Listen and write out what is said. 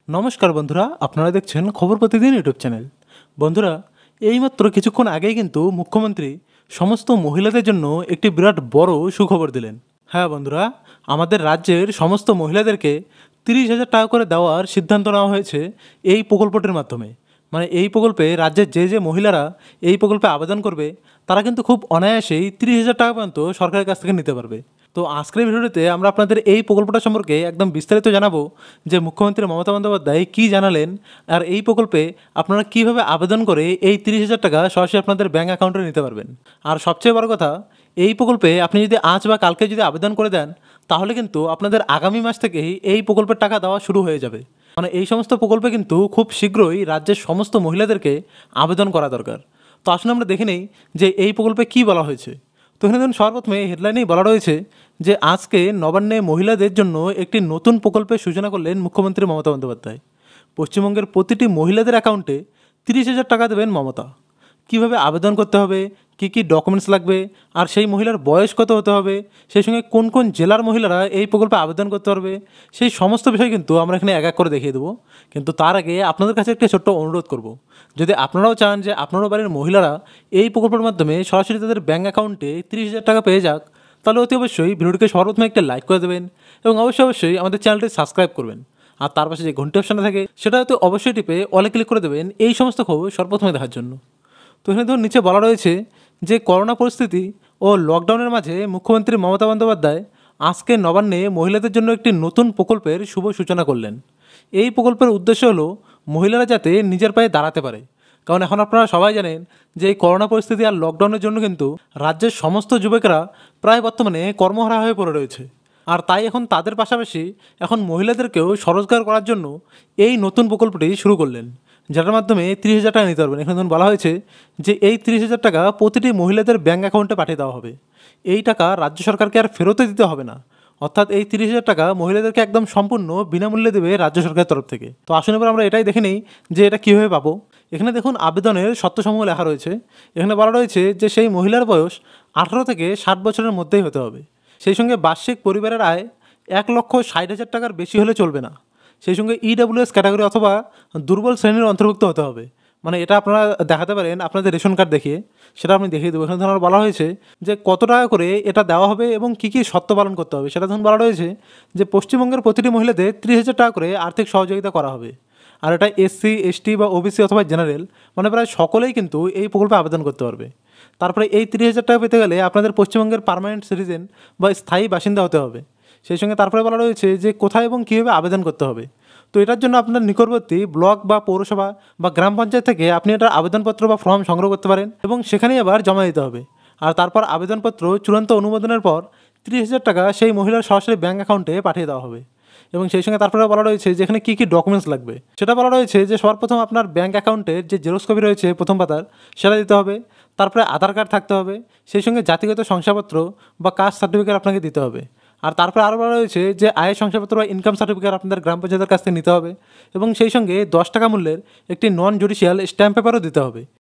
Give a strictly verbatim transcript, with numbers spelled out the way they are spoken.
নমস্কার বন্ধুরা, আপনারা দেখছেন খবর প্রতিদিন ইউটিউব চ্যানেল। বন্ধুরা, এইমাত্র কিছুক্ষণ আগেই কিন্তু মুখ্যমন্ত্রী সমস্ত মহিলাদের জন্য একটি বিরাট বড় সুখবর দিলেন। হ্যাঁ বন্ধুরা, আমাদের রাজ্যের সমস্ত মহিলাদেরকে তিরিশ হাজার টাকা করে দেওয়ার সিদ্ধান্ত নেওয়া হয়েছে এই প্রকল্পটির মাধ্যমে। মানে এই প্রকল্পে রাজ্যের যে যে মহিলারা এই প্রকল্পে আবেদন করবে তারা কিন্তু খুব অনায়াসেই তিরিশ হাজার টাকা পর্যন্ত সরকারের কাছ থেকে নিতে পারবে। তো আজকের ভিডিওতে আমরা আপনাদের এই প্রকল্পটা সম্পর্কে একদম বিস্তারিত জানাবো যে মুখ্যমন্ত্রী মমতা বন্দ্যোপাধ্যায় কী জানালেন, আর এই প্রকল্পে আপনারা কীভাবে আবেদন করে এই তিরিশ হাজার টাকা সরাসরি আপনাদের ব্যাঙ্ক অ্যাকাউন্টে নিতে পারবেন। আর সবচেয়ে বড় কথা, এই প্রকল্পে আপনি যদি আজ বা কালকে যদি আবেদন করে দেন তাহলে কিন্তু আপনাদের আগামী মাস থেকেই এই প্রকল্পের টাকা দেওয়া শুরু হয়ে যাবে। মানে এই সমস্ত প্রকল্পে কিন্তু খুব শীঘ্রই রাজ্যের সমস্ত মহিলাদেরকে আবেদন করা দরকার। তো আসলে আমরা দেখে নেই যে এই প্রকল্পে কী বলা হয়েছে। তো এখানে ধরুন সর্বপ্রথমে হেডলাইনেই বলা রয়েছে যে আজকে নবান্নে মহিলাদের জন্য একটি নতুন প্রকল্পের সূচনা করলেন মুখ্যমন্ত্রী মমতা বন্দ্যোপাধ্যায়। পশ্চিমবঙ্গের প্রতিটি মহিলাদের অ্যাকাউন্টে তিরিশ হাজার টাকা দেবেন মমতা। কীভাবে আবেদন করতে হবে, কী কী ডকুমেন্টস লাগবে, আর সেই মহিলার বয়স কত হতে হবে, সেই সঙ্গে কোন কোন জেলার মহিলারা এই প্রকল্পে আবেদন করতে পারবে, সেই সমস্ত বিষয় কিন্তু আমরা এখানে এক এক করে দেখিয়ে দেবো। কিন্তু তার আগে আপনাদের কাছে একটা ছোট্ট অনুরোধ করব, যদি আপনারাও চান যে আপনারও বাড়ির মহিলারা এই প্রকল্পের মাধ্যমে সরাসরি তাদের ব্যাঙ্ক অ্যাকাউন্টে তিরিশ হাজার টাকা পেয়ে যাক, তাহলে অতি অবশ্যই ভিডিওটিকে সর্বপ্রথমে একটা লাইক করে দেবেন এবং অবশ্যই অবশ্যই আমাদের চ্যানেলটি সাবস্ক্রাইব করবেন। আর তার পাশে যে ঘন্টি অপশানটা থাকে সেটা হয়তো অবশ্যই টিপে অলে ক্লিক করে দেবেন এই সমস্ত খবর সর্বপ্রথমে দেখার জন্য। তো এখানে ধরুন নিচে বলা রয়েছে যে করোনা পরিস্থিতি ও লকডাউনের মাঝে মুখ্যমন্ত্রী মমতা বন্দ্যোপাধ্যায় আজকে নবান্নে মহিলাদের জন্য একটি নতুন প্রকল্পের শুভ সূচনা করলেন। এই প্রকল্পের উদ্দেশ্য হলো মহিলারা যাতে নিজের পায়ে দাঁড়াতে পারে। কারণ এখন আপনারা সবাই জানেন যে এই করোনা পরিস্থিতি আর লকডাউনের জন্য কিন্তু রাজ্যের সমস্ত যুবকেরা প্রায় বর্তমানে কর্মহারা হয়ে পড়ে রয়েছে। আর তাই এখন তাদের পাশাপাশি এখন মহিলাদেরকেও স্বরোজগার করার জন্য এই নতুন প্রকল্পটি শুরু করলেন, যেটার মাধ্যমে তিরিশ হাজার টাকা নিতে পারবেন। এখানে ধরুন বলা হয়েছে যে এই তিরিশ হাজার টাকা প্রতিটি মহিলাদের ব্যাঙ্ক অ্যাকাউন্টে পাঠিয়ে দেওয়া হবে। এই টাকা রাজ্য সরকারকে আর ফেরতে দিতে হবে না, অর্থাৎ এই তিরিশ হাজার টাকা মহিলাদেরকে একদম সম্পূর্ণ বিনামূল্যে দেবে রাজ্য সরকারের তরফ থেকে। তো আসুন এবার আমরা এটাই দেখে নিই যে এটা কীভাবে পাবো। এখানে দেখুন আবেদনের শর্তসমূহ লেখা রয়েছে। এখানে বলা রয়েছে যে সেই মহিলার বয়স আঠারো থেকে ষাট বছরের মধ্যেই হতে হবে। সেই সঙ্গে বার্ষিক পরিবারের আয় এক লক্ষ ষাট হাজার টাকার বেশি হলে চলবে না। সেই সঙ্গে ইডাব্লিউএস ক্যাটাগরি অথবা দুর্বল শ্রেণীর অন্তর্ভুক্ত হতে হবে। মানে এটা আপনারা দেখাতে পারেন আপনাদের রেশন কার্ড দেখিয়ে, সেটা আপনি দেখিয়ে দেবো। এখানে ধরুন বলা হয়েছে যে কত টাকা করে এটা দেওয়া হবে এবং কী কী শর্ত পালন করতে হবে। সেটা ধরুন বলা রয়েছে যে পশ্চিমবঙ্গের প্রতিটি মহিলাদের ত্রিশ হাজার টাকা করে আর্থিক সহযোগিতা করা হবে। আর এটা এসসি, এসটি বা ওবিসি অথবা জেনারেল মানে প্রায় সকলেই কিন্তু এই প্রকল্পে আবেদন করতে পারবে। তারপরে এই তিরিশ হাজার টাকা পেতে গেলে আপনাদের পশ্চিমবঙ্গের পার্মানেন্ট সিটিজেন বা স্থায়ী বাসিন্দা হতে হবে। সেই সঙ্গে তারপরে বলা রয়েছে যে কোথায় এবং কীভাবে আবেদন করতে হবে। তো এটার জন্য আপনার নিকটবর্তী ব্লক বা পৌরসভা বা গ্রাম পঞ্চায়েত থেকে আপনি এটার আবেদনপত্র বা ফর্ম সংগ্রহ করতে পারেন এবং সেখানেই আবার জমা দিতে হবে। আর তারপর আবেদনপত্র চূড়ান্ত অনুমোদনের পর তিরিশ হাজার টাকা সেই মহিলার সরাসরি ব্যাঙ্ক অ্যাকাউন্টে পাঠিয়ে দেওয়া হবে। এবং সেই সঙ্গে তারপরে বলা রয়েছে যে এখানে কী কী ডকুমেন্টস লাগবে। সেটা বলা রয়েছে যে সর্বপ্রথম আপনার ব্যাঙ্ক অ্যাকাউন্টের যে জেরক্স কপি রয়েছে প্রথম পাতার সেটা দিতে হবে। তারপরে আধার কার্ড থাকতে হবে, সেই সঙ্গে জাতিগত শংসাপত্র বা কাস্ট সার্টিফিকেট আপনাকে দিতে হবে। আর তারপরে আরও বলা রয়েছে যে আয়ের শংসাপত্র বা ইনকাম সার্টিফিকেট আপনাদের গ্রাম পঞ্চায়েতের কাছ থেকে নিতে হবে এবং সেই সঙ্গে দশ টাকা মূল্যের একটি নন জুডিশিয়াল স্ট্যাম্প পেপারও দিতে হবে।